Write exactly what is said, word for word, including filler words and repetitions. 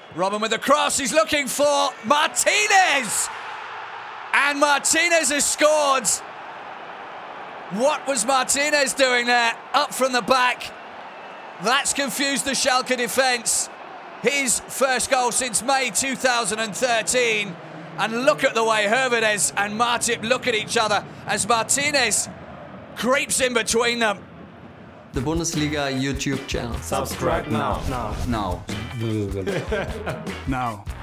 Robben with the cross, he's looking for Martinez! And Martinez has scored. What was Martinez doing there? Up from the back. That's confused the Schalke defence. His first goal since May two thousand thirteen. And look at the way Hervedez and Martip look at each other as Martinez creeps in between them. The Bundesliga YouTube channel. Subscribe now. Now. Now. Now.